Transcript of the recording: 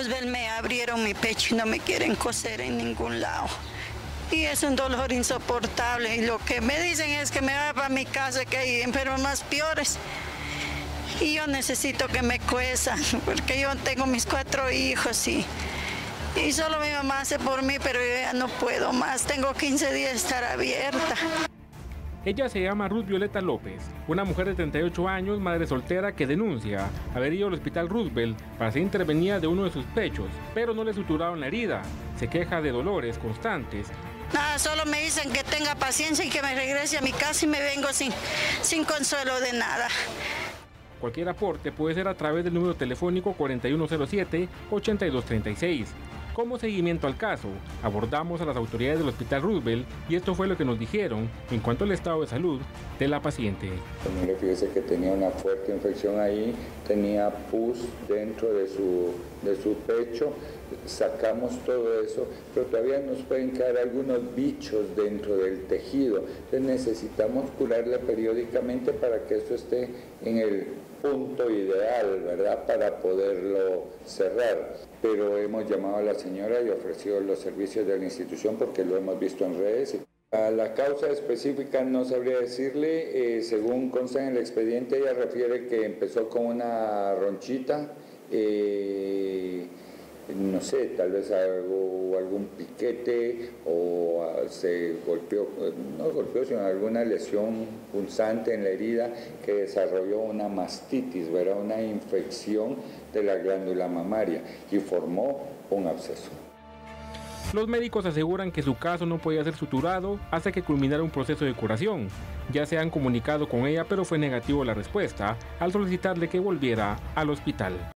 Roosevelt me abrieron mi pecho y no me quieren coser en ningún lado. Y es un dolor insoportable. Y lo que me dicen es que me vaya para mi casa, que hay enfermos más peores. Y yo necesito que me cuezan, porque yo tengo mis 4 hijos y solo mi mamá hace por mí, pero yo ya no puedo más. Tengo 15 días de estar abierta. Ella se llama Ruth Violeta López, una mujer de 38 años, madre soltera, que denuncia haber ido al hospital Roosevelt para ser intervenida de uno de sus pechos, pero no le suturaron la herida. Se queja de dolores constantes. Nada, solo me dicen que tenga paciencia y que me regrese a mi casa y me vengo sin consuelo de nada. Cualquier aporte puede ser a través del número telefónico 4107-8236. Como seguimiento al caso, abordamos a las autoridades del Hospital Roosevelt y esto fue lo que nos dijeron en cuanto al estado de salud de la paciente. Mire, fíjese que tenía una fuerte infección ahí, tenía pus dentro de su pecho, sacamos todo eso, pero todavía nos pueden quedar algunos bichos dentro del tejido. Entonces necesitamos curarle periódicamente para que eso esté en el punto ideal, ¿verdad?, para poderlo cerrar. Pero hemos llamado a la señora y ofrecido los servicios de la institución porque lo hemos visto en redes. A la causa específica no sabría decirle, según consta en el expediente, ella refiere que empezó con una ronchita, no sé, tal vez algún piquete o se golpeó, no golpeó, sino alguna lesión punzante en la herida que desarrolló una mastitis, ¿verdad?, una infección de la glándula mamaria y formó un absceso. Los médicos aseguran que su caso no podía ser suturado hasta que culminara un proceso de curación. Ya se han comunicado con ella, pero fue negativo la respuesta al solicitarle que volviera al hospital.